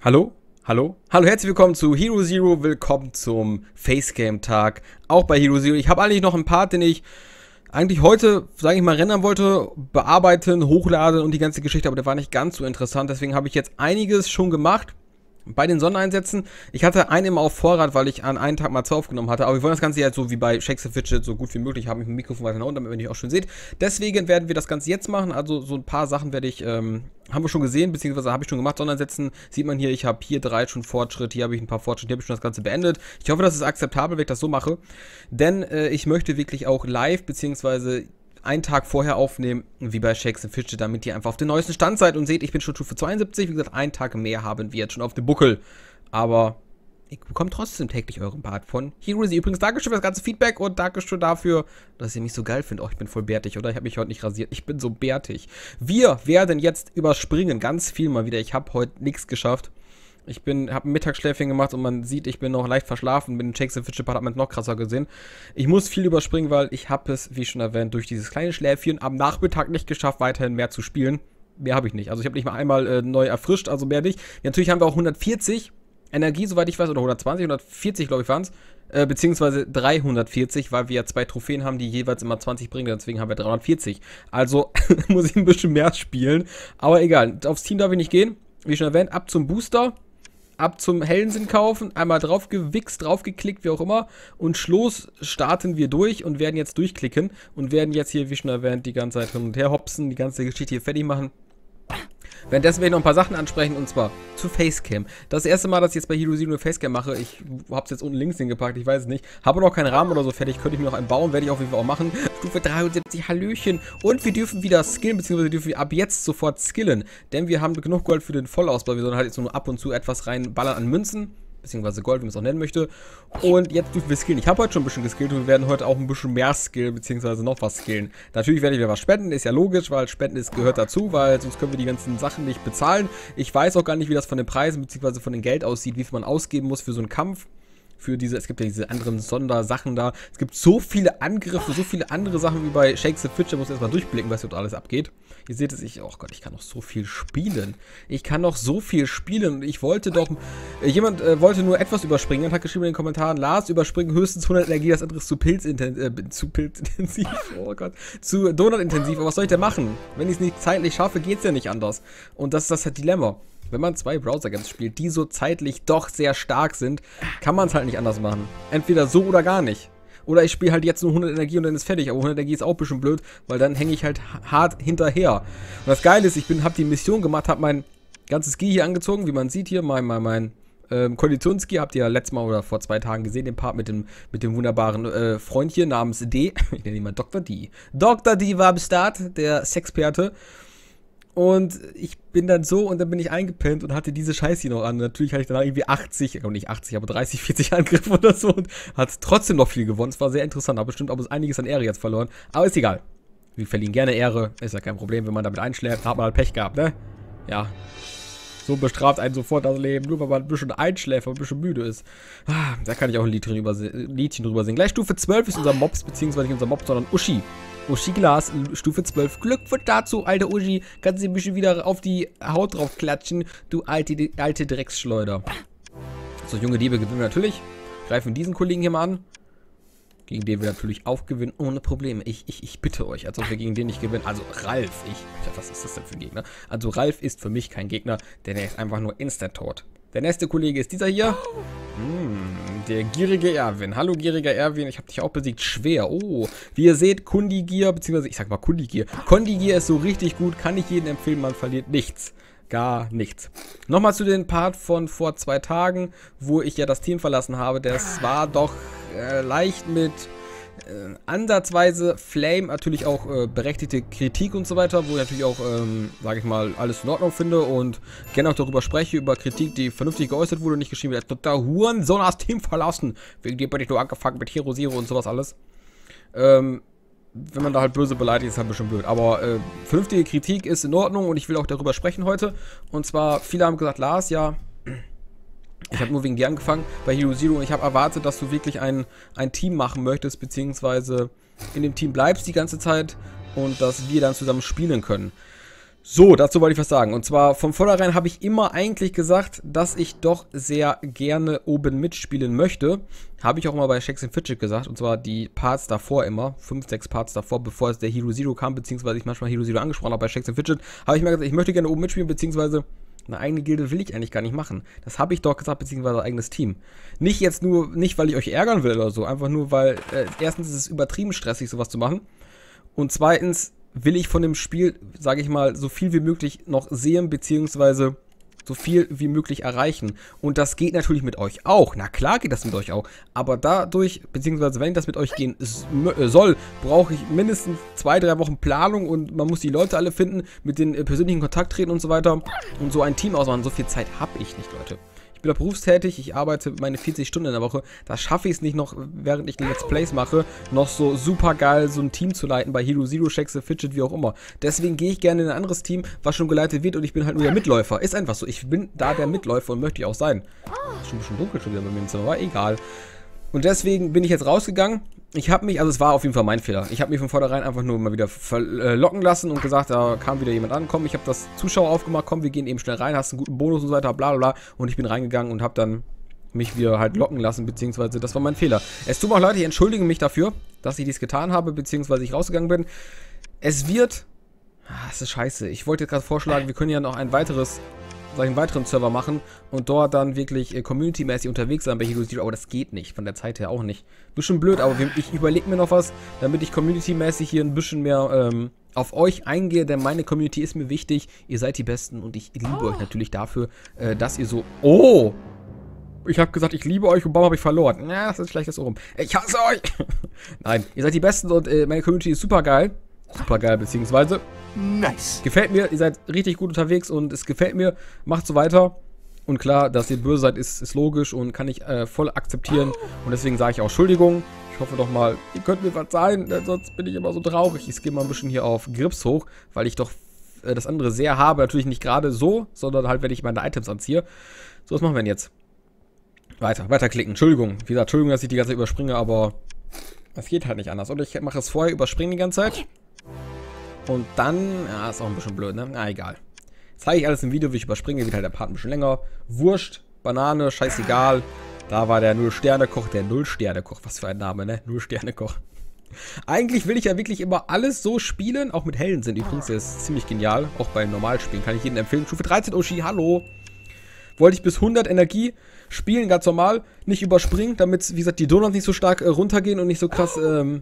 Hallo? Hallo? Hallo, herzlich willkommen zu Hero Zero, willkommen zum Facecam-Tag, auch bei Hero Zero. Ich habe eigentlich noch einen Part, den ich eigentlich heute, sage ich mal, rendern wollte, bearbeiten, hochladen und die ganze Geschichte, aber der war nicht ganz so interessant, deswegen habe ich jetzt einiges schon gemacht. Bei den Sondereinsätzen, ich hatte einen immer auf Vorrat, weil ich an einem Tag mal 2 aufgenommen hatte, aber wir wollen das Ganze jetzt so wie bei Shakes the Fidget so gut wie möglich haben, mit dem Mikrofon weiter nach unten, damit ihr auch schön seht. Deswegen werden wir das Ganze jetzt machen, also so ein paar Sachen werde ich, haben wir schon gesehen, beziehungsweise habe ich schon gemacht. Sondereinsätzen sieht man hier, ich habe hier 3 schon Fortschritt, hier habe ich ein paar Fortschritte, hier habe ich schon das Ganze beendet. Ich hoffe, das ist akzeptabel, wenn ich das so mache, denn ich möchte wirklich auch live, beziehungsweise einen Tag vorher aufnehmen, wie bei Shakes the Fidget, damit ihr einfach auf den neuesten Stand seid und seht, ich bin schon Stufe 72, wie gesagt, einen Tag mehr haben wir jetzt schon auf dem Buckel, aber ich bekomme trotzdem täglich euren Part von Hero Zero. Übrigens, Dankeschön für das ganze Feedback und Dankeschön dafür, dass ihr mich so geil findet. Oh, ich bin voll bärtig, oder? Ich habe mich heute nicht rasiert. Ich bin so bärtig. Wir werden jetzt überspringen, ganz viel mal wieder. Ich habe heute nichts geschafft. Ich habe ein Mittagsschläfchen gemacht und man sieht, ich bin noch leicht verschlafen. Mit dem Shakes the Fidget Part hat man noch krasser gesehen. Ich muss viel überspringen, weil ich habe es, wie schon erwähnt, durch dieses kleine Schläfchen am Nachmittag nicht geschafft, weiterhin mehr zu spielen. Mehr habe ich nicht. Also ich habe nicht mal einmal neu erfrischt, also mehr nicht. Ja, natürlich haben wir auch 140 Energie, soweit ich weiß, oder 120, 140, glaube ich, waren es. Beziehungsweise 340, weil wir ja 2 Trophäen haben, die jeweils immer 20 bringen, deswegen haben wir 340. Also muss ich ein bisschen mehr spielen. Aber egal, aufs Team darf ich nicht gehen. Wie schon erwähnt, ab zum Booster. Ab zum Hellensinn kaufen, einmal drauf gewichst, drauf geklickt, wie auch immer. Und Schluss starten wir durch und werden jetzt durchklicken. Und werden jetzt hier, wie schon erwähnt, die ganze Zeit hin und her hopsen, die ganze Geschichte hier fertig machen. Währenddessen werde ich noch ein paar Sachen ansprechen, und zwar zu Facecam. Das erste Mal, dass ich jetzt bei Hero Zero eine Facecam mache, ich habe es jetzt unten links hingepackt, ich weiß es nicht. Habe noch keinen Rahmen oder so fertig, könnte ich mir noch einen bauen, werde ich auf jeden Fall auch machen. Stufe 73, Hallöchen. Und wir dürfen wieder skillen, beziehungsweise dürfen wir ab jetzt sofort skillen. Denn wir haben genug Gold für den Vollausbau, wir sollen halt jetzt nur ab und zu etwas reinballern an Münzen. Beziehungsweise Gold, wie man es auch nennen möchte. Und jetzt dürfen wir skillen. Ich habe heute schon ein bisschen geskillt und wir werden heute auch ein bisschen mehr skillen, beziehungsweise noch was skillen. Natürlich werde ich wieder was spenden, ist ja logisch, weil Spenden gehört dazu, weil sonst können wir die ganzen Sachen nicht bezahlen. Ich weiß auch gar nicht, wie das von den Preisen, beziehungsweise von dem Geld aussieht, wie viel man ausgeben muss für so einen Kampf. Es gibt ja diese anderen Sondersachen da. Es gibt so viele Angriffe, so viele andere Sachen wie bei Shakes the Fidget. Muss erstmal durchblicken, was dort alles abgeht. Ihr seht es, oh Gott, ich kann noch so viel spielen. Ich kann noch so viel spielen. Ich wollte doch, jemand wollte nur etwas überspringen und hat geschrieben in den Kommentaren, Lars, überspringen höchstens 100 Energie, das andere ist zu pilzintensiv, oh Gott, zu donutintensiv. Aber was soll ich denn machen? Wenn ich es nicht zeitlich schaffe, geht es ja nicht anders. Und das ist das Dilemma. Wenn man 2 Browser-Games spielt, die so zeitlich doch sehr stark sind, kann man es halt nicht anders machen. Entweder so oder gar nicht. Oder ich spiele halt jetzt nur 100 Energie und dann ist fertig. Aber 100 Energie ist auch ein bisschen blöd, weil dann hänge ich halt hart hinterher. Und das Geile ist, ich habe die Mission gemacht, habe mein ganzes Ski hier angezogen. Wie man sieht hier, mein Konditionsski, habt ihr ja letztes Mal oder vor 2 Tagen gesehen, den Part mit dem wunderbaren Freundchen namens D. Ich nenne ihn mal Dr. D. Dr. D war am Start, der Sexperte. Und ich bin dann so und dann bin ich eingepennt und hatte diese Scheiße hier noch an. Natürlich hatte ich danach irgendwie 80, nicht 80, aber 30, 40 Angriffe oder so und hat trotzdem noch viel gewonnen. Es war sehr interessant, aber bestimmt auch einiges an Ehre jetzt verloren. Aber ist egal. Wir verlieren gerne Ehre, ist ja kein Problem, wenn man damit einschläft. Hat man halt Pech gehabt, ne? Ja. So bestraft einen sofort das Leben, nur weil man ein bisschen einschläft und ein bisschen müde ist. Ah, da kann ich auch ein Liedchen drüber singen. Gleich Stufe 12 ist unser Mops, beziehungsweise nicht unser Mops, sondern Uschi. Uschi Glas, Stufe 12. Glückwunsch dazu, alte Uschi. Kannst du ein bisschen wieder auf die Haut drauf klatschen, du alte Drecksschleuder. So, junge Diebe gewinnen wir natürlich. Greifen diesen Kollegen hier mal an. Gegen den wir natürlich auch gewinnen, ohne Probleme. Ich bitte euch, als ob wir gegen den nicht gewinnen. Also Ralf, was ist das denn für ein Gegner? Also Ralf ist für mich kein Gegner, denn er ist einfach nur instant tot. Der nächste Kollege ist dieser hier. Der gierige Erwin. Hallo gieriger Erwin, ich habe dich auch besiegt. Schwer. Oh, wie ihr seht, Kundigier, beziehungsweise ich sag mal Kundigier. Kondigier ist so richtig gut, kann ich jedem empfehlen, man verliert nichts. Gar nichts. Nochmal zu dem Part von vor 2 Tagen, wo ich ja das Team verlassen habe. Das war doch leicht mit ansatzweise Flame, natürlich auch berechtigte Kritik und so weiter, wo ich natürlich auch, sage ich mal, alles in Ordnung finde und gerne auch darüber spreche, über Kritik, die vernünftig geäußert wurde und nicht geschrieben wird, total Hurensohn hast Team verlassen. Wegen dir bin ich nur angefangen mit Hero Zero und sowas alles. Wenn man da halt böse beleidigt, ist halt ein bisschen blöd. Aber vernünftige Kritik ist in Ordnung und ich will auch darüber sprechen heute. Und zwar, viele haben gesagt, Lars, ja, ich habe nur wegen dir angefangen bei Hero Zero und ich habe erwartet, dass du wirklich ein Team machen möchtest, beziehungsweise in dem Team bleibst die ganze Zeit und dass wir dann zusammen spielen können. So, dazu wollte ich was sagen. Und zwar von vornherein habe ich immer eigentlich gesagt, dass ich doch sehr gerne oben mitspielen möchte. Habe ich auch mal bei Shakes and Fidget gesagt. Und zwar die Parts davor immer. 5, 6 Parts davor, bevor es der Hero Zero kam. Beziehungsweise ich manchmal Hero Zero angesprochen habe bei Shakes and Fidget. Habe ich mir gesagt, ich möchte gerne oben mitspielen. Beziehungsweise eine eigene Gilde will ich eigentlich gar nicht machen. Das habe ich doch gesagt, beziehungsweise ein eigenes Team. Nicht jetzt nur, nicht weil ich euch ärgern will oder so. Einfach nur, weil erstens ist es übertrieben stressig, sowas zu machen. Und zweitens will ich von dem Spiel, sage ich mal, so viel wie möglich noch sehen, beziehungsweise so viel wie möglich erreichen. Und das geht natürlich mit euch auch. Na klar geht das mit euch auch. Aber dadurch, beziehungsweise wenn das mit euch gehen soll, brauche ich mindestens 2, 3 Wochen Planung und man muss die Leute alle finden, mit den persönlichen Kontakt treten und so weiter. Und so ein Team ausmachen. So viel Zeit habe ich nicht, Leute. Ich bin auch berufstätig, ich arbeite meine 40 Stunden in der Woche. Da schaffe ich es nicht noch, während ich Let's Plays mache, noch so super geil so ein Team zu leiten bei Hero Zero, Shakes and Fidget, wie auch immer. Deswegen gehe ich gerne in ein anderes Team, was schon geleitet wird und ich bin halt nur der Mitläufer. Ist einfach so. Ich bin da der Mitläufer und möchte ich auch sein. Ist schon ein bisschen dunkel schon wieder bei mir im Zimmer, aber egal. Und deswegen bin ich jetzt rausgegangen. Ich habe mich, also es war auf jeden Fall mein Fehler. Ich habe mich von vornherein einfach nur mal wieder verlocken lassen und gesagt, da kam wieder jemand an. Komm, ich habe das Zuschauer aufgemacht. Komm, wir gehen eben schnell rein. Hast einen guten Bonus und so weiter, bla bla bla. Und ich bin reingegangen und habe dann mich wieder halt locken lassen, beziehungsweise das war mein Fehler. Es tut mir auch leid, ich entschuldige mich dafür, dass ich dies getan habe, beziehungsweise ich rausgegangen bin. Es wird... das ist scheiße. Ich wollte jetzt gerade vorschlagen, wir können ja noch einen weiteren Server machen und dort dann wirklich community-mäßig unterwegs sein bei Hero Zero, aber das geht nicht, von der Zeit her auch nicht. Bisschen blöd, aber ich überlege mir noch was, damit ich community-mäßig hier ein bisschen mehr auf euch eingehe, denn meine Community ist mir wichtig, ihr seid die Besten und ich liebe euch natürlich dafür, dass ihr so... Oh! Ich habe gesagt, ich liebe euch und Baum habe ich verloren. Ja, das ist ein schlechtes Ohren. Ich hasse euch! Nein, ihr seid die Besten und meine Community ist super geil. Super geil, beziehungsweise... Nice. Gefällt mir, ihr seid richtig gut unterwegs und es gefällt mir. Macht so weiter. Und klar, dass ihr böse seid, ist logisch und kann ich voll akzeptieren. Und deswegen sage ich auch Entschuldigung. Ich hoffe doch mal, ihr könnt mir verzeihen, denn sonst bin ich immer so traurig. Ich gehe mal ein bisschen hier auf Grips hoch, weil ich doch das andere sehr habe. Natürlich nicht gerade so, sondern halt, wenn ich meine Items anziehe. So, was machen wir denn jetzt? Weiterklicken. Entschuldigung. Wie gesagt, Entschuldigung, dass ich die ganze Zeit überspringe, aber es geht halt nicht anders. Und ich mache es vorher, überspringen die ganze Zeit. Und dann, ja, ist auch ein bisschen blöd, ne? Na, egal. Zeige ich alles im Video, wie ich überspringe, wird halt der Part ein bisschen länger. Wurscht, Banane, scheißegal. Da war der Null-Sterne-Koch, der Null-Sterne-Koch. Was für ein Name, ne? Null-Sterne-Koch. Eigentlich will ich ja wirklich immer alles so spielen, auch mit hellen sind übrigens. Der ist ziemlich genial, auch bei Normalspielen. Kann ich jedem empfehlen. Stufe 13, Oshi, hallo. Wollte ich bis 100 Energie spielen, ganz normal. Nicht überspringen, damit, wie gesagt, die Donuts nicht so stark runtergehen und nicht so krass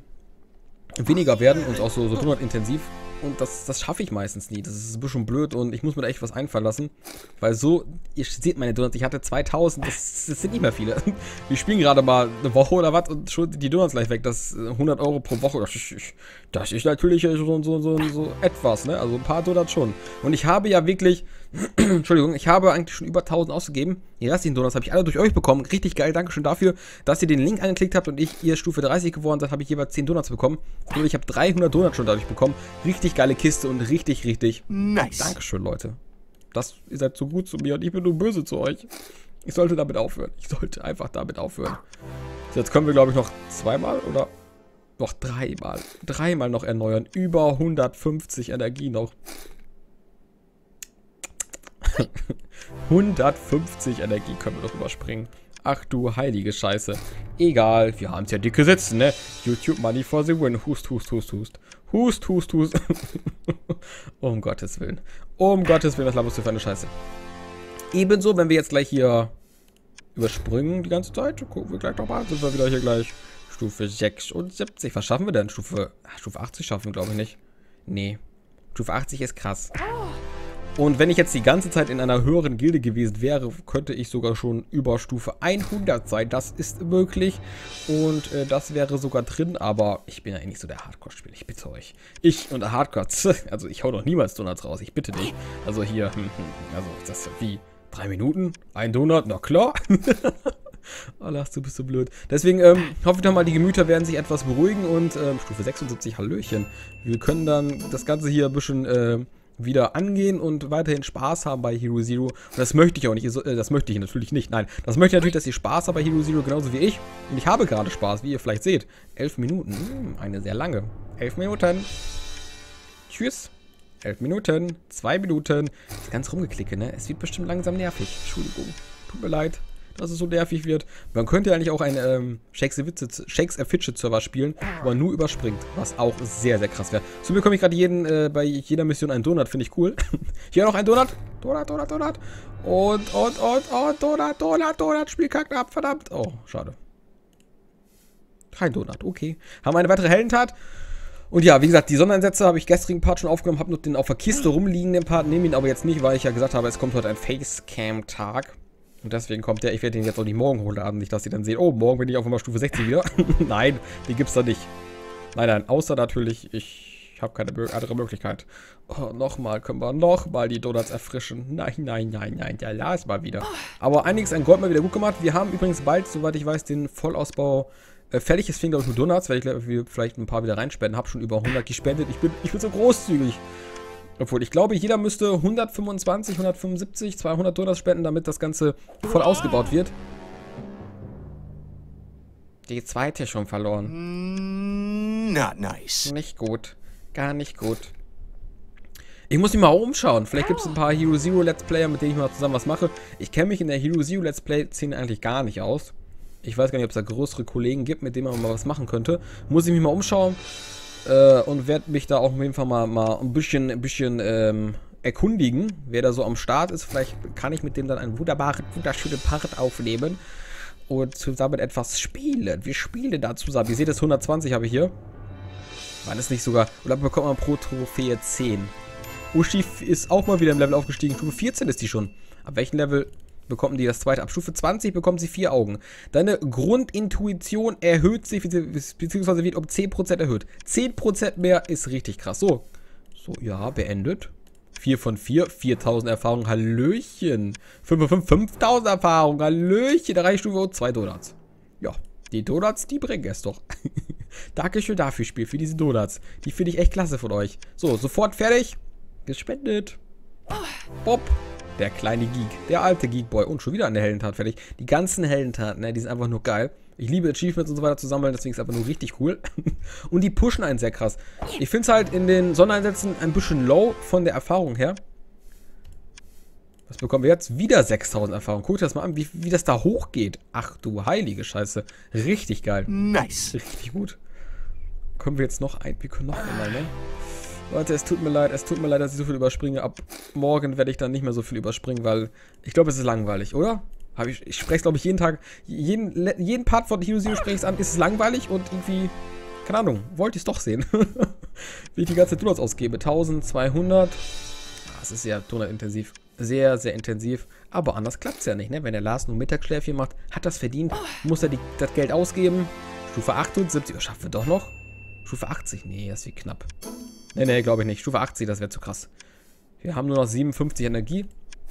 weniger werden und auch so Donut-intensiv. Und das schaffe ich meistens nie. Das ist ein bisschen blöd und ich muss mir da echt was einfallen lassen. Weil so, ihr seht meine Donuts, ich hatte 2000, das sind nicht mehr viele. Wir spielen gerade mal eine Woche oder was und schon die Donuts gleich weg. Das 100 € pro Woche, das ist natürlich so etwas, ne? Also ein paar Donuts schon. Und ich habe ja wirklich, Entschuldigung, ich habe eigentlich schon über 1000 ausgegeben. Die restlichen Donuts habe ich alle durch euch bekommen. Richtig geil, Dankeschön dafür, dass ihr den Link angeklickt habt und ihr Stufe 30 geworden seid, habe ich jeweils 10 Donuts bekommen. Und ich habe 300 Donuts schon dadurch bekommen. Richtig geile Kiste und richtig nice. Dankeschön, Leute. Ihr seid so gut zu mir und ich bin nur böse zu euch. Ich sollte damit aufhören. Ich sollte einfach damit aufhören. So, jetzt können wir, glaube ich, noch zweimal oder noch dreimal. Dreimal noch erneuern. Über 150 Energie noch. 150 Energie können wir doch überspringen. Ach du heilige Scheiße. Egal, wir haben es ja dicke Sitzen, ne? YouTube Money for the win. Hust, hust, hust, hust. Hust, hust, hust. Um Gottes Willen. Um Gottes Willen, was laberst du für eine Scheiße? Ebenso, wenn wir jetzt gleich hier überspringen die ganze Zeit, gucken wir gleich nochmal, sind wir wieder hier gleich Stufe 76. Was schaffen wir denn? Stufe 80 schaffen wir, glaube ich, nicht. Nee. Stufe 80 ist krass. Und wenn ich jetzt die ganze Zeit in einer höheren Gilde gewesen wäre, könnte ich sogar schon über Stufe 100 sein. Das ist möglich. Und das wäre sogar drin. Aber ich bin ja eh nicht so der Hardcore-Spieler. Ich bitte euch. Ich und der Hardcore. Also ich hau doch niemals Donuts raus. Ich bitte dich. Also hier. Also das ist wie 3 Minuten? Ein Donut? Na klar. Oh, Lars, du bist so blöd. Deswegen hoffe ich doch mal, die Gemüter werden sich etwas beruhigen. Und Stufe 76, Hallöchen. Wir können dann das Ganze hier ein bisschen... wieder angehen und weiterhin Spaß haben bei Hero Zero. Und das möchte ich auch nicht. Das möchte ich natürlich nicht. Nein, das möchte ich natürlich, dass ihr Spaß habt bei Hero Zero, genauso wie ich. Und ich habe gerade Spaß, wie ihr vielleicht seht. 11 Minuten. Eine sehr lange. 11 Minuten. Tschüss. 11 Minuten, 2 Minuten. Das ganze Rumgeklicke, ne? Es wird bestimmt langsam nervig. Entschuldigung. Tut mir leid, dass es so nervig wird. Man könnte eigentlich auch einen Shakes a Fidget Server spielen, wo man nur überspringt, was auch sehr, sehr krass wäre. So bekomme ich gerade bei jeder Mission einen Donut, finde ich cool. Hier noch ein Donut. Donut. Und, Donut. Spiel kackt ab, verdammt. Oh, schade. Kein Donut, okay. Haben wir eine weitere Heldentat. Und ja, wie gesagt, die Sondereinsätze habe ich gestrigen Part schon aufgenommen, habe nur den auf der Kiste rumliegenden Part, nehme ihn aber jetzt nicht, weil ich ja gesagt habe, es kommt heute ein Facecam-Tag. Und deswegen kommt der, ich werde den jetzt auch nicht morgen hochladen, nicht, dass sie dann sehen, oh, morgen bin ich auf einmal Stufe 60 wieder. Nein, die gibt's da nicht. Nein, außer natürlich, ich habe keine andere Möglichkeit. Oh, können wir nochmal die Donuts erfrischen. Nein, ja, lass mal wieder. Aber einiges an Gold mal wieder gut gemacht. Wir haben übrigens bald, soweit ich weiß, den Vollausbau fertig. Es fing, glaube ich, nur Donuts, weil ich vielleicht ein paar wieder reinspenden. Habe schon über 100 gespendet. Ich bin so großzügig. Obwohl, ich glaube, jeder müsste 125, 175, 200 Donuts spenden, damit das Ganze voll ausgebaut wird. Die zweite schon verloren. Not nice. Nicht gut. Gar nicht gut. Ich muss mich mal umschauen. Vielleicht gibt es ein paar Hero Zero Let's Player, mit denen ich mal zusammen was mache. Ich kenne mich in der Hero Zero Let's Play-Szene eigentlich gar nicht aus. Ich weiß gar nicht, ob es da größere Kollegen gibt, mit denen man mal was machen könnte. Muss ich mich mal umschauen. Und werde mich da auch auf jeden Fall mal ein bisschen erkundigen, wer da so am Start ist. Vielleicht kann ich mit dem dann einen wunderschönen Part aufnehmen und zusammen etwas spielen. Wir spielen da zusammen. Ihr seht, das 120 habe ich hier. War das nicht sogar... Oder bekommt man pro Trophäe 10? Uschi ist auch mal wieder im Level aufgestiegen. Stufe 14 ist die schon. Ab welchem Level bekommen die das zweite? Ab Stufe 20 bekommen sie 4 Augen. Deine Grundintuition erhöht sich, beziehungsweise wird um 10% erhöht. 10% mehr ist richtig krass. So, ja, beendet. 4 von 4, 4000 Erfahrung, Hallöchen. 5 von 5, 5000 Erfahrung, Hallöchen. Da reicht Stufe und 2 Donuts. Ja, die Donuts, die bringen es doch. Dankeschön dafür, Spiel, für diese Donuts. Die finde ich echt klasse von euch. So, sofort fertig. Gespendet. Bob. Der kleine Geek. Der alte Geekboy. Und schon wieder eine Heldentat fertig. Die ganzen Heldentaten, ne, die sind einfach nur geil. Ich liebe Achievements und so weiter zu sammeln, deswegen ist es einfach nur richtig cool. Und die pushen einen sehr krass. Ich finde es halt in den Sondereinsätzen ein bisschen low von der Erfahrung her. Was bekommen wir jetzt? Wieder 6000 Erfahrung. Guckt das mal an, wie das da hochgeht. Ach du heilige Scheiße. Richtig geil. Nice. Richtig gut. Können wir jetzt noch ein... Wir können noch einmal, ne? Leute, es tut mir leid, dass ich so viel überspringe. Ab morgen werde ich dann nicht mehr so viel überspringen, weil ich glaube, es ist langweilig, oder? Ich spreche es, glaube ich, jeden Tag, jeden Part von Hero Zero spreche ich es an, ist es langweilig und irgendwie, keine Ahnung, wollte ich es doch sehen. Wie ich die ganze Zeit Donuts ausgebe. 1200. Das ist sehr Donut-intensiv. Sehr, sehr intensiv. Aber anders klappt es ja nicht, ne? Wenn der Lars nur Mittagsschläfchen macht, hat das verdient, muss er das Geld ausgeben. Stufe 78, oh, schaffen wir doch noch? Stufe 80, nee, das wird knapp. Nee, glaube ich nicht. Stufe 80, das wäre zu krass. Wir haben nur noch 57 Energie.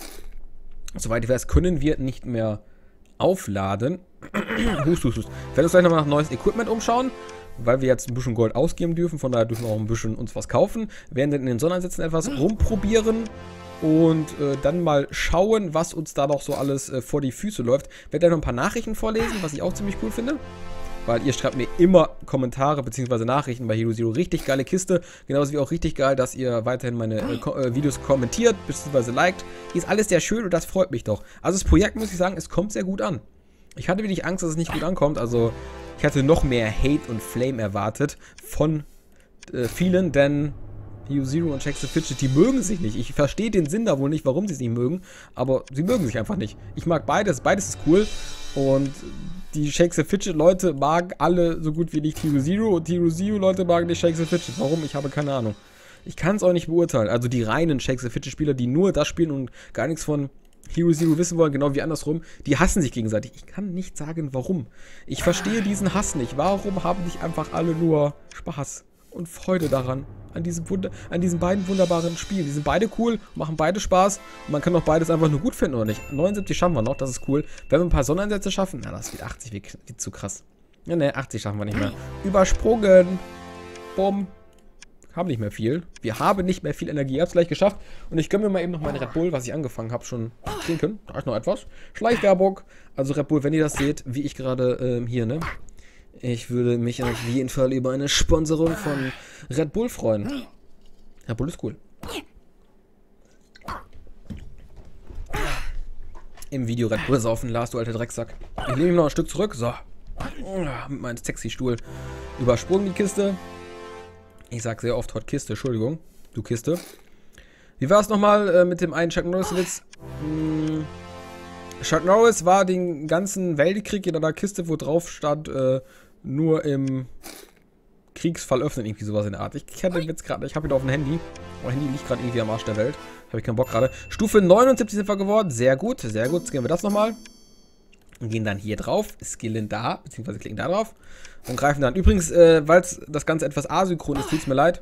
Soweit ich weiß, können wir nicht mehr aufladen. Hust. Ich werde uns gleich nochmal nach neues Equipment umschauen, weil wir jetzt ein bisschen Gold ausgeben dürfen. Von daher dürfen wir auch ein bisschen uns was kaufen. Werden dann in den Sondereinsätzen etwas rumprobieren und dann mal schauen, was uns da noch so alles vor die Füße läuft. Ich werde dann noch ein paar Nachrichten vorlesen, was ich auch ziemlich cool finde. Weil ihr schreibt mir immer Kommentare bzw. Nachrichten bei Hero Zero. Richtig geile Kiste. Genauso wie auch richtig geil, dass ihr weiterhin meine Videos kommentiert bzw. liked. Ist alles sehr schön und das freut mich doch. Also das Projekt, muss ich sagen, es kommt sehr gut an. Ich hatte wirklich Angst, dass es nicht gut ankommt. Also ich hatte noch mehr Hate und Flame erwartet von vielen, denn Hero Zero und Shakes a Fidget, die mögen sich nicht. Ich verstehe den Sinn da wohl nicht, warum sie es nicht mögen, aber sie mögen sich einfach nicht. Ich mag beides, beides ist cool und die Shakes a Fidget Leute magen alle so gut wie nicht Hero Zero und Hero Zero Leute magen nicht Shakes a Fidget. Warum? Ich habe keine Ahnung. Ich kann es auch nicht beurteilen. Also die reinen Shakes a Fidget Spieler, die nur das spielen und gar nichts von Hero Zero wissen wollen, genau wie andersrum, die hassen sich gegenseitig. Ich kann nicht sagen, warum. Ich verstehe diesen Hass nicht. Warum haben nicht einfach alle nur Spaß und Freude daran? An diesen beiden wunderbaren Spielen. Die sind beide cool, machen beide Spaß und man kann auch beides einfach nur gut finden, oder nicht? 79 schaffen wir noch, das ist cool. Wenn wir ein paar Sondereinsätze schaffen, na, das wird 80, wird zu krass. Ja, ne, 80 schaffen wir nicht mehr. Übersprungen. Bumm. Haben nicht mehr viel. Wir haben nicht mehr viel Energie. Ihr habt es gleich geschafft. Und ich gönne mir mal eben noch meine Red Bull, was ich angefangen habe, schon zu trinken. Da ist noch etwas. Schleichwerbung. Also Red Bull, wenn ihr das seht, wie ich gerade hier, ne? Ich würde mich auf jeden Fall über eine Sponsorung von Red Bull freuen. Red Bull ist cool. im Video Red Bull saufen, Lars, du alter Drecksack. Ich nehme ihm noch ein Stück zurück. So. Mit meinem Sexy-Stuhl übersprungen die Kiste. Ich sag sehr oft Hot Kiste, Entschuldigung. Du Kiste. Wie war es nochmal mit dem einen Chuck Norris-Witz? Chuck Norris war den ganzen Weltkrieg in einer Kiste, wo drauf stand, nur im Kriegsfall öffnen, irgendwie sowas in der Art. Ich kenne den Witz gerade, ich habe ihn auf dem Handy. Mein Handy liegt gerade irgendwie am Arsch der Welt. Habe ich keinen Bock gerade. Stufe 79 sind wir geworden. Sehr gut, sehr gut. Skillen wir das nochmal. Und gehen dann hier drauf. Skillen da, beziehungsweise klicken da drauf. Und greifen dann. Übrigens, weil das Ganze etwas asynchron ist, tut es mir leid.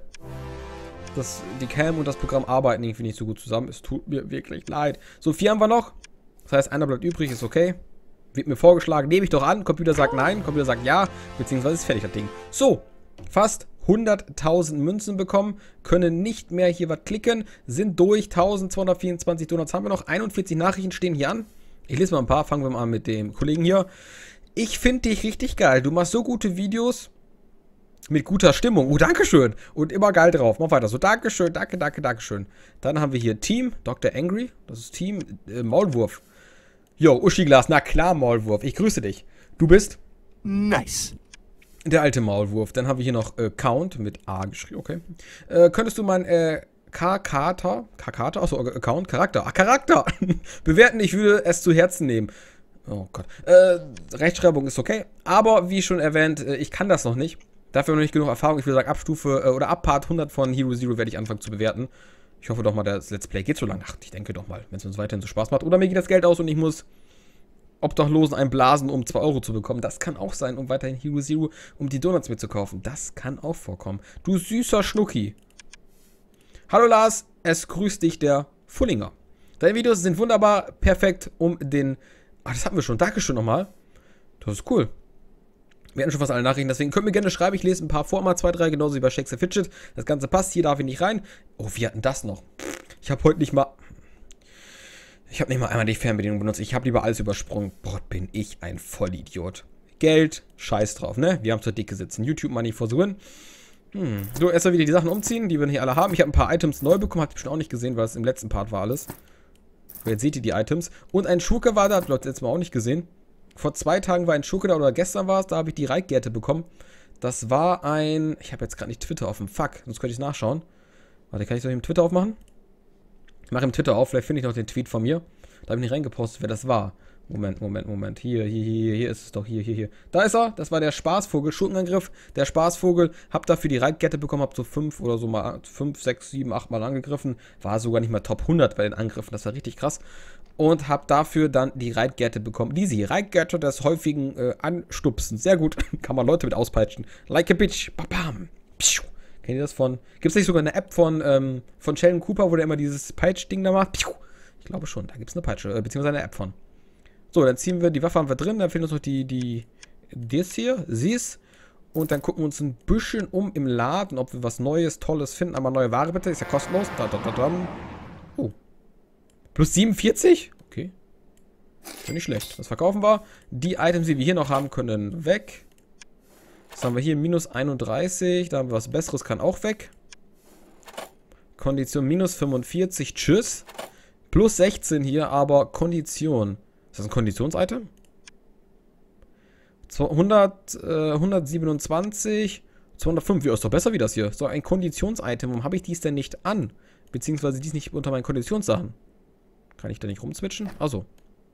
Die Cam und das Programm arbeiten irgendwie nicht so gut zusammen. Es tut mir wirklich leid. So, 4 haben wir noch. Das heißt, einer bleibt übrig, ist okay. Wird mir vorgeschlagen, nehme ich doch an. Computer sagt nein, Computer sagt ja. Beziehungsweise ist fertig das Ding. So, fast 100.000 Münzen bekommen, können nicht mehr hier was klicken, sind durch, 1224 Donuts haben wir noch, 41 Nachrichten stehen hier an. Ich lese mal ein paar, fangen wir mal an mit dem Kollegen hier. Ich finde dich richtig geil, du machst so gute Videos mit guter Stimmung. Oh, Dankeschön. Und immer geil drauf. Mach weiter so, Dankeschön, danke, danke, Dankeschön. Dann haben wir hier Team, Dr. Angry, das ist Team, Maulwurf. Jo, Uschi-Glas, na klar, Maulwurf, ich grüße dich. Du bist? Nice. Der alte Maulwurf. Dann haben wir hier noch Count mit A geschrieben. Okay. Könntest du mein Charakter, Charakter bewerten? Ich würde es zu Herzen nehmen. Oh Gott. Rechtschreibung ist okay. Aber wie schon erwähnt, ich kann das noch nicht. Dafür noch nicht genug Erfahrung. Ich würde sagen, ab Stufe oder ab Part 100 von Hero Zero werde ich anfangen zu bewerten. Ich hoffe doch mal, das Let's Play geht so lange. Ach, ich denke doch mal, wenn es uns weiterhin so Spaß macht. Oder mir geht das Geld aus und ich muss Obdachlosen einblasen, um 2 Euro zu bekommen. Das kann auch sein, um weiterhin Hero Zero, um die Donuts mitzukaufen. Das kann auch vorkommen. Du süßer Schnucki. Hallo Lars, es grüßt dich der Fullinger. Deine Videos sind wunderbar, perfekt, um den... Ach, das hatten wir schon. Dankeschön nochmal. Das ist cool. Wir hatten schon fast alle Nachrichten, deswegen könnt ihr gerne schreiben. Ich lese ein paar vor, mal 2, 3, genauso wie bei Shakespeare Fidget. Das Ganze passt, hier darf ich nicht rein. Oh, wir hatten das noch. Ich habe heute nicht mal... Ich habe nicht mal einmal die Fernbedienung benutzt. Ich habe lieber alles übersprungen. Boah, bin ich ein Vollidiot. Geld, scheiß drauf, ne? Wir haben zur Dicke sitzen. YouTube Money for the win. So, erstmal wieder die Sachen umziehen, die wir hier alle haben. Ich habe ein paar Items neu bekommen. Habt ihr bestimmt auch nicht gesehen, weil es im letzten Part war alles. Jetzt seht ihr die Items. Und ein Schurke war da. Habt ihr letztes Mal auch nicht gesehen. Vor 2 Tagen war ein Schurke da oder gestern war es. Da habe ich die Reitgerte bekommen. Das war ein... Ich habe jetzt gerade nicht Twitter offen. Fuck, sonst könnte ich es nachschauen. Warte, kann ich es im Twitter aufmachen? Ich mache im Twitter auf, vielleicht finde ich noch den Tweet von mir. Da habe ich nicht reingepostet, wer das war. Moment. Hier ist es doch. Hier. Da ist er. Das war der Spaßvogel. Schurkenangriff. Der Spaßvogel. Hab dafür die Reitkette bekommen. Hab so 5 oder so mal 5, 6, 7, 8 Mal angegriffen. War sogar nicht mal Top 100 bei den Angriffen. Das war richtig krass. Und hab dafür dann die Reitkette bekommen. Diese Reitkette des häufigen Anstupsen. Sehr gut. Kann man Leute mit auspeitschen. Like a bitch. Babam. Pschuh. Kennt ihr das von... Gibt es nicht sogar eine App von Sheldon Cooper, wo der immer dieses Peitsch-Ding da macht? Piu. Ich glaube schon, da gibt es eine Peitsche, beziehungsweise eine App von. So, dann ziehen wir, die Waffe haben wir drin, dann fehlen uns noch das hier, sieh's. Und dann gucken wir uns ein bisschen um im Laden, ob wir was Neues, Tolles finden. Aber neue Ware bitte, ist ja kostenlos. Oh. Plus 47? Okay. Ist ja nicht schlecht. Das verkaufen wir. Die Items, die wir hier noch haben, können weg. Was haben wir hier? Minus 31. Da haben wir was Besseres, kann auch weg. Kondition minus 45. Tschüss. Plus 16 hier, aber Kondition. Ist das ein Konditions-Item? 127. 205. Ja, ist doch besser wie das hier. So, ein Konditions-Item. Warum habe ich dies denn nicht an? Beziehungsweise dies nicht unter meinen Konditionssachen. Kann ich da nicht rumswitchen? Achso.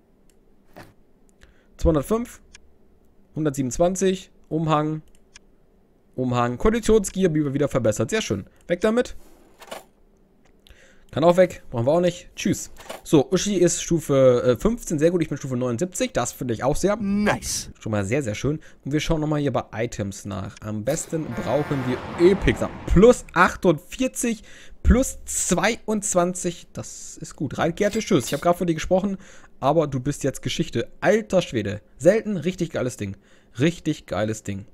205. 127. Umhang. Konditionsgier wieder verbessert. Sehr schön. Weg damit. Kann auch weg. Brauchen wir auch nicht. Tschüss. So, Uschi ist Stufe 15. Sehr gut. Ich bin Stufe 79. Das finde ich auch sehr nice. Schon mal sehr, sehr schön. Und wir schauen nochmal hier bei Items nach. Am besten brauchen wir Epic. Plus 48. Plus 22. Das ist gut. Reitgerte, tschüss. Ich habe gerade von dir gesprochen. Aber du bist jetzt Geschichte. Alter Schwede. Selten. Richtig geiles Ding. Richtig geiles Ding.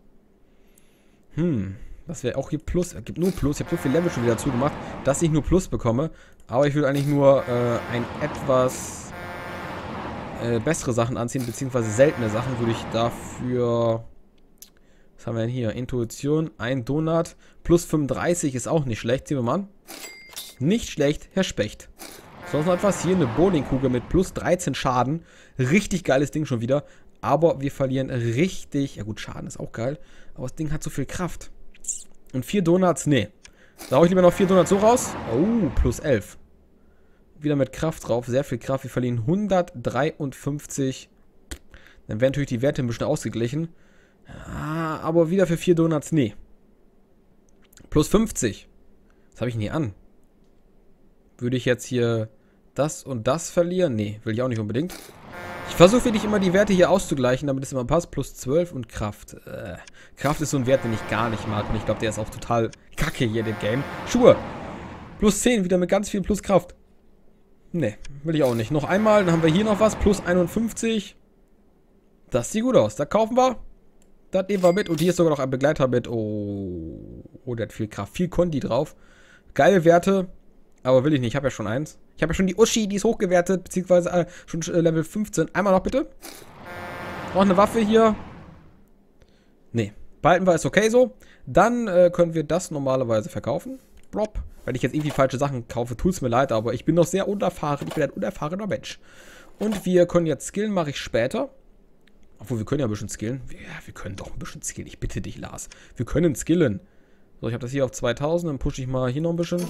Das wäre auch hier Plus. Es gibt nur Plus. Ich habe so viel Level schon wieder dazu gemacht, dass ich nur Plus bekomme. Aber ich will eigentlich nur ein etwas bessere Sachen anziehen, beziehungsweise seltene Sachen würde ich dafür... Was haben wir denn hier? Intuition, ein Donut. Plus 35 ist auch nicht schlecht. Ziehen wir mal an. Nicht schlecht, Herr Specht. Sonst noch etwas. Hier eine Bowlingkugel mit plus 13 Schaden. Richtig geiles Ding schon wieder. Aber wir verlieren richtig... Ja gut, Schaden ist auch geil. Aber das Ding hat so viel Kraft. Und 4 Donuts, nee. Da hau ich lieber noch 4 Donuts so raus. Oh, plus 11. Wieder mit Kraft drauf. Sehr viel Kraft. Wir verlieren 153. Dann werden natürlich die Werte ein bisschen ausgeglichen. Ja, aber wieder für 4 Donuts, nee. Plus 50. Was habe ich denn hier an? Würde ich jetzt hier das und das verlieren? Nee, will ich auch nicht unbedingt. Ich versuche wirklich immer die Werte hier auszugleichen, damit es immer passt. Plus 12 und Kraft. Kraft ist so ein Wert, den ich gar nicht mag. Und ich glaube, der ist auch total kacke hier in dem Game. Schuhe. Plus 10, wieder mit ganz viel plus Kraft. Nee, will ich auch nicht. Noch einmal, dann haben wir hier noch was. Plus 51. Das sieht gut aus. Da kaufen wir. Das nehmen wir mit. Und hier ist sogar noch ein Begleiter mit. Oh, der hat viel Kraft. Viel Kondi drauf. Geile Werte. Aber will ich nicht. Ich habe ja schon eins. Ich habe ja schon die Uschi, die ist hochgewertet. Beziehungsweise schon Level 15. Einmal noch bitte. Noch eine Waffe hier. Nee. Behalten wir, ist okay so. Dann können wir das normalerweise verkaufen. Blop. Wenn ich jetzt irgendwie falsche Sachen kaufe, tut es mir leid. Aber ich bin noch sehr unerfahren. Ich bin ein unerfahrener Mensch. Und wir können jetzt skillen, mache ich später. Obwohl, wir können ja ein bisschen skillen. Ja, wir können doch ein bisschen skillen. Ich bitte dich, Lars. Wir können skillen. So, ich habe das hier auf 2000. Dann pushe ich mal hier noch ein bisschen.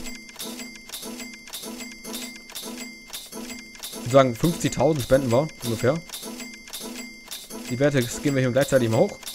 Ich würde sagen, 50.000 spenden wir ungefähr. Die Werte skillen wir hier gleichzeitig mal hoch.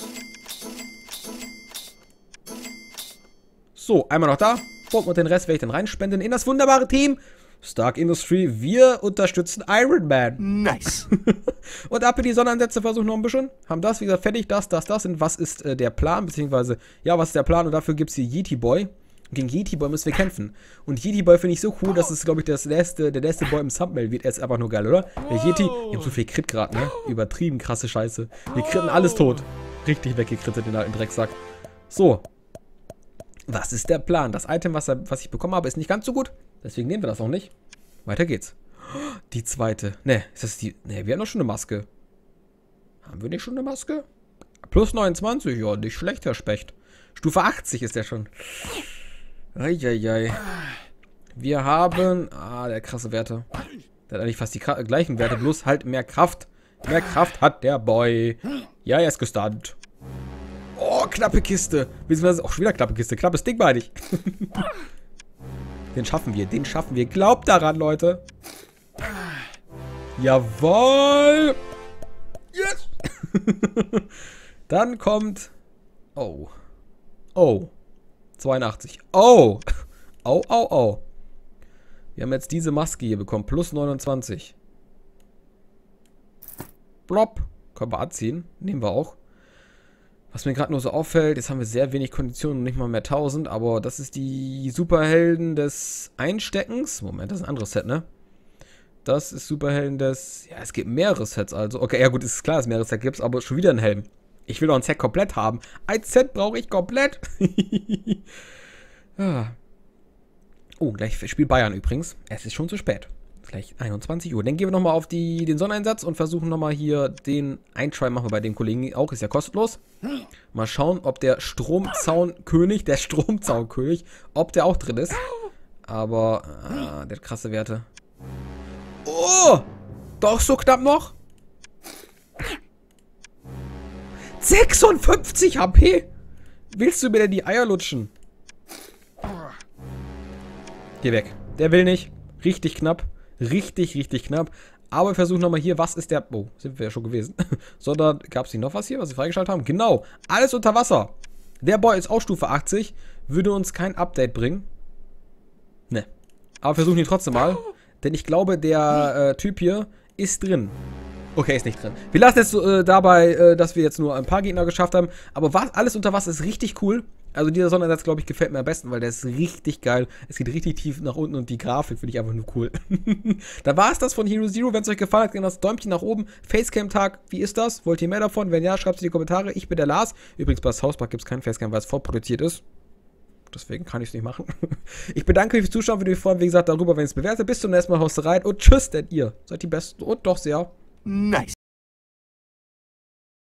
So, einmal noch da. Und den Rest werde ich dann reinspenden in das wunderbare Team Stark Industry. Wir unterstützen Iron Man. Nice. Und ab in die Sonnenansätze versuchen noch ein bisschen. Haben das, wie gesagt, fertig. Das. Und was ist der Plan? Beziehungsweise, ja, was ist der Plan? Und dafür gibt es hier Yeti Boy. Gegen Yeti Boy müssen wir kämpfen. Und Yeti Boy finde ich so cool, dass es, glaube ich, der letzte Boy im Thumbnail wird. Er ist einfach nur geil, oder? Der Yeti, wir haben so viel Crit gerade, ne? Übertrieben krasse Scheiße. Wir kritten alles tot. Richtig weggekrittet, den alten Drecksack. So. Was ist der Plan? Das Item, was ich bekommen habe, ist nicht ganz so gut. Deswegen nehmen wir das auch nicht. Weiter geht's. Die zweite. Ne, ist das die... Ne, wir haben doch schon eine Maske. Haben wir nicht schon eine Maske? Plus 29, ja, nicht schlecht, Herr Specht. Stufe 80 ist der schon. Eieiei. Wir haben... Ah, der krasse Werte. Der hat eigentlich fast die gleichen Werte, bloß halt mehr Kraft. Mehr Kraft hat der Boy. Ja, er ist gestunt. Oh, knappe Kiste. Beziehungsweise auch schon wieder knappe Kiste. Knappes Ding, meine ich. Den schaffen wir. Den schaffen wir. Glaubt daran, Leute. Jawohl. Yes. Dann kommt... Oh. Oh. 82. Oh. Oh. Wir haben jetzt diese Maske hier bekommen. Plus 29. Blopp. Können wir anziehen. Nehmen wir auch. Was mir gerade nur so auffällt, jetzt haben wir sehr wenig Konditionen und nicht mal mehr 1000, aber das ist die Superhelden des Einsteckens. Moment, das ist ein anderes Set, ne? Das ist Superhelden des... Ja, es gibt mehrere Sets also. Okay, ja gut, ist klar, dass es mehrere Sets gibt, aber schon wieder ein Helm. Ich will doch ein Set komplett haben. Ein Set brauche ich komplett. Ah. Oh, gleich spielt Bayern übrigens. Es ist schon zu spät. Gleich 21 Uhr. Dann gehen wir nochmal auf den Sonneneinsatz und versuchen nochmal hier den Eintry machen wir bei dem Kollegen auch. Ist ja kostenlos. Mal schauen, ob der Stromzaunkönig, ob der auch drin ist. Aber, der hat krasse Werte. Oh! Doch so knapp noch. 56 HP! Willst du mir denn die Eier lutschen? Geh weg. Der will nicht. Richtig knapp. Richtig knapp. Aber wir versuchen nochmal hier, was ist der... Oh, sind wir ja schon gewesen. Sondern, gab es nicht noch was hier, was wir freigeschaltet haben? Genau, alles unter Wasser. Der Boy ist auch Stufe 80. Würde uns kein Update bringen. Ne. Aber wir versuchen ihn trotzdem mal. Denn ich glaube, der Typ hier ist drin. Okay, ist nicht drin. Wir lassen jetzt dabei, dass wir jetzt nur ein paar Gegner geschafft haben. Aber alles unter Wasser ist richtig cool. Also dieser Sondersatz, glaube ich, gefällt mir am besten, weil der ist richtig geil. Es geht richtig tief nach unten und die Grafik finde ich einfach nur cool. Da war es das von Hero Zero. Wenn es euch gefallen hat, gerne das Däumchen nach oben. Facecam-Tag, wie ist das? Wollt ihr mehr davon? Wenn ja, schreibt es in die Kommentare. Ich bin der Lars. Übrigens, bei Hauspark gibt es kein Facecam, weil es vorproduziert ist. Deswegen kann ich es nicht machen. Ich bedanke mich fürs Zuschauen. Würde mich freuen, wie gesagt, darüber, wenn ihr es bewertet. Bis zum nächsten Mal. Haust rein und tschüss, denn ihr seid die Besten und doch sehr nice.